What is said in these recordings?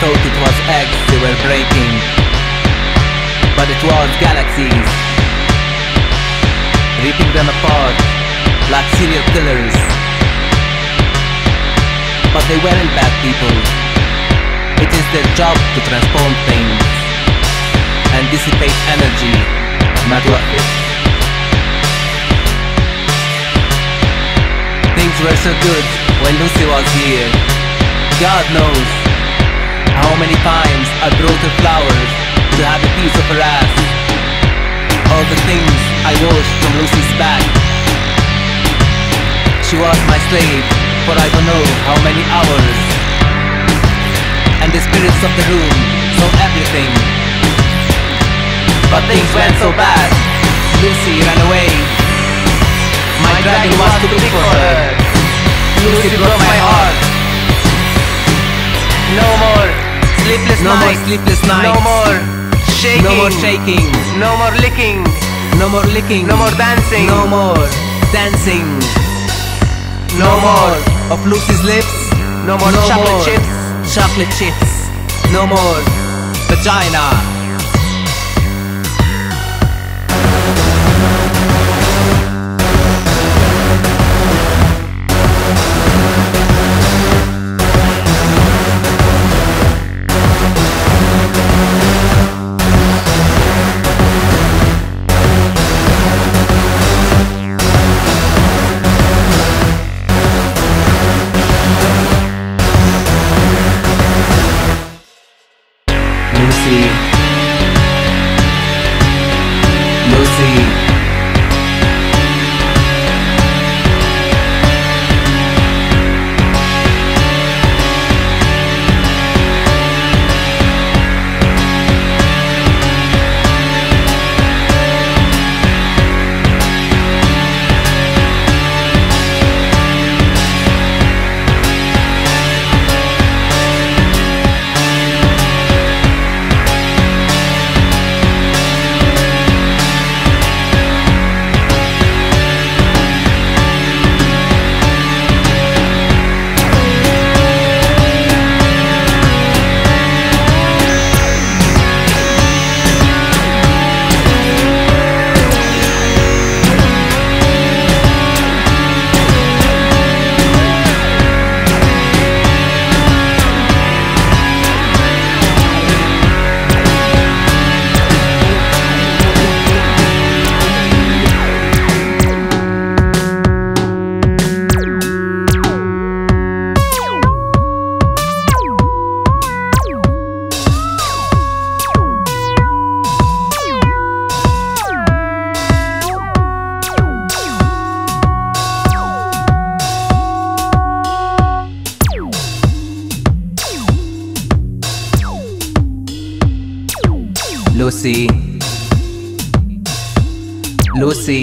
thought it was eggs they were breaking, but it was galaxies, ripping them apart like serial killers. But they weren't bad people. It is their job to transform things and dissipate energy. ما توقف. Things were so good when Lucy was here. God knows how many times I brought her flowers to have a piece of her ass. All the things I washed from Lucy's back. She was my slave for I don't know how many hours. And the spirits of the room saw everything. But things went so bad. Lucy ran away. My dragon was too big for her. Lucy broke my heart. No more sleepless No more nights. sleepless nights. No more shaking. No more shaking. No more licking. No more licking. No more dancing. No more dancing. No more of Lucy's lips. No more chocolate chips. Chocolate chips. No more vagina. Lucy. Lucy. Lucy. Lucy.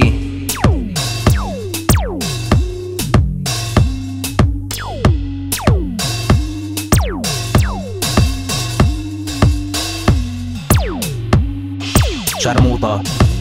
شرموطة.